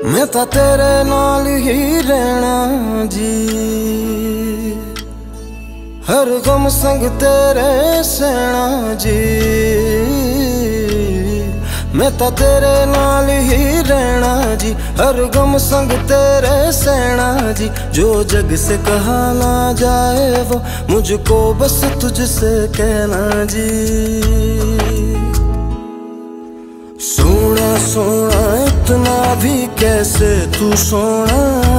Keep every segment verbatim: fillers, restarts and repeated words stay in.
मैं तां तेरे नाल ही रहना जी, हर गम संग तेरे सहना जी। मैं तां तेरे नाल ही रहना जी, हर गम संग तेरे सहना जी। जो जग से कहा ना जाए वो मुझको बस तुझसे कहना जी। सोना सोना इतना भी कैसे तू सोना,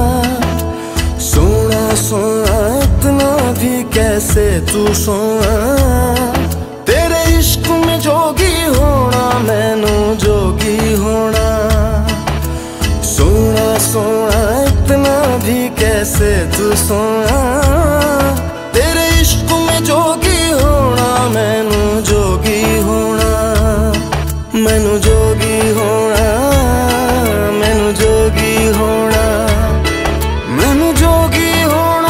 सोना सोना इतना भी कैसे तू सोना। तेरे इश्क में जोगी होना मैनू जोगी होना। सोना सोना इतना भी कैसे तू सोना। तेरे इश्क में जोगी होना मैनू जोगी होना। मैनू जोगी होना, मैनू जोगी होना, मैनू जोगी होना।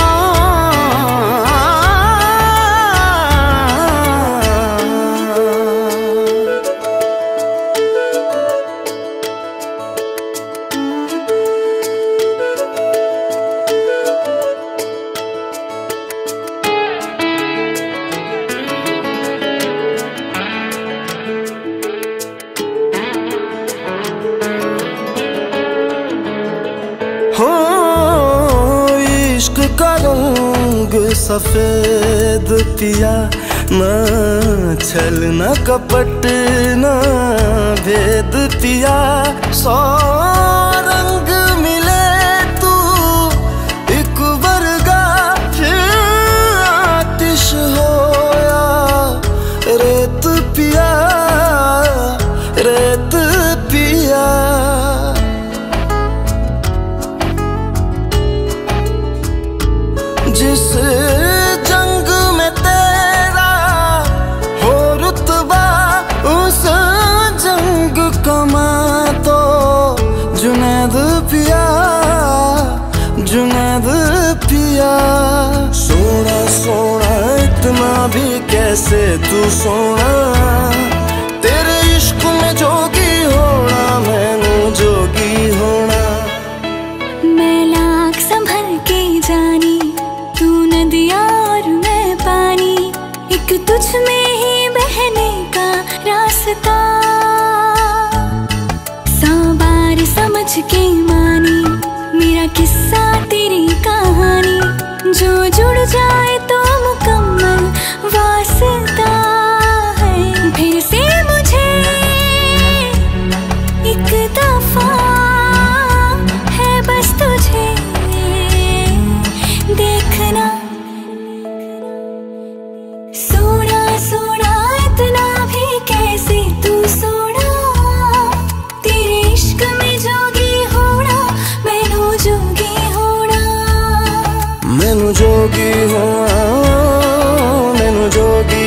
हो इश्क का रंग सफेद पिया, ना छल ना कपट ना भेद पिया। सौ रंग मिले तू एक वर्गा, फिर आतिश होया रेत पिया, रेत पिया। जिस जंग में तेरा हो रुतबा, उस जंग कमा तो जुनैद पिया, जुनैद पिया। सोना सोना इतना भी कैसे तू सोना। तेरे इश्क में जोगी होना मैनू जोगी होना। मैं लाख संभल के जानी, तू नदिया और मैं पानी, एक तुझ में ही बहने का रास्ता। सौ बार समझ के मानी मेरा किस्सा तेरी कहानी, जो जुड़ जाए तो मुकम्मल वास्ता है। फिर से मुझे एक दफा है बस तुझे देखना। सोना सोना इतना भी कैसे तू सोना। तेरे इश्क में जोगी होना मैनू जोगी होना। मैनू जोगी होना, मैनू जोगी